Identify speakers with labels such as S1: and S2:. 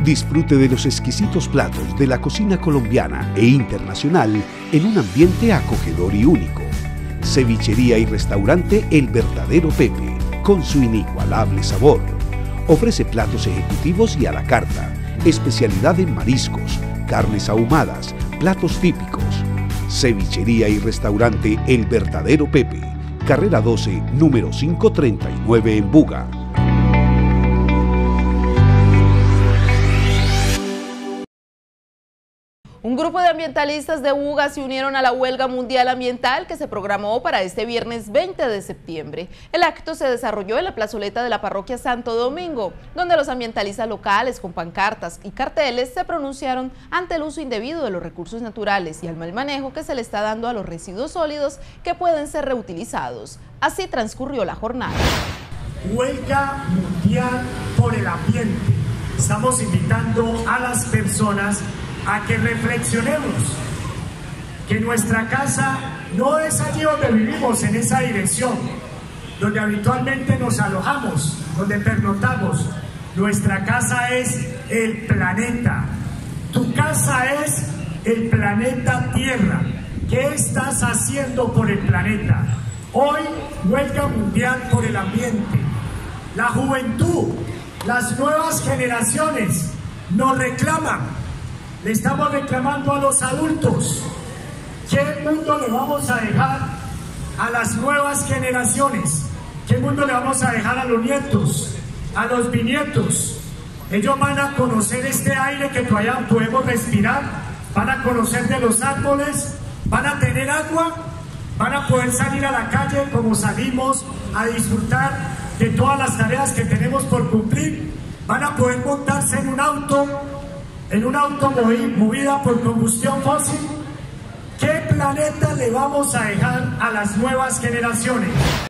S1: Disfrute de los exquisitos platos de la cocina colombiana e internacional en un ambiente acogedor y único. Cevichería y restaurante El Verdadero Pepe, con su inigualable sabor. Ofrece platos ejecutivos y a la carta, especialidad en mariscos, carnes ahumadas, platos típicos. Cevichería y restaurante El Verdadero Pepe, carrera 12, número 539 en Buga.
S2: Un grupo de ambientalistas de Buga se unieron a la huelga mundial ambiental que se programó para este viernes 20 de septiembre. El acto se desarrolló en la plazoleta de la parroquia Santo Domingo, donde los ambientalistas locales con pancartas y carteles se pronunciaron ante el uso indebido de los recursos naturales y al mal manejo que se le está dando a los residuos sólidos que pueden ser reutilizados. Así transcurrió la jornada.
S3: Huelga mundial por el ambiente. Estamos invitando a las personas a que reflexionemos que nuestra casa no es allí donde vivimos, en esa dirección, donde habitualmente nos alojamos, donde pernoctamos. Nuestra casa es el planeta. Tu casa es el planeta Tierra. ¿Qué estás haciendo por el planeta? Hoy, huelga mundial por el ambiente. La juventud, las nuevas generaciones nos reclaman. Le estamos reclamando a los adultos. ¿Qué mundo le vamos a dejar a las nuevas generaciones? ¿Qué mundo le vamos a dejar a los nietos, a los bisnietos? Ellos van a conocer este aire que todavía podemos respirar, van a conocer de los árboles, van a tener agua, van a poder salir a la calle como salimos a disfrutar de todas las tareas que tenemos por cumplir, van a poder montarse en un auto movida por combustión fósil. ¿Qué planeta le vamos a dejar a las nuevas generaciones?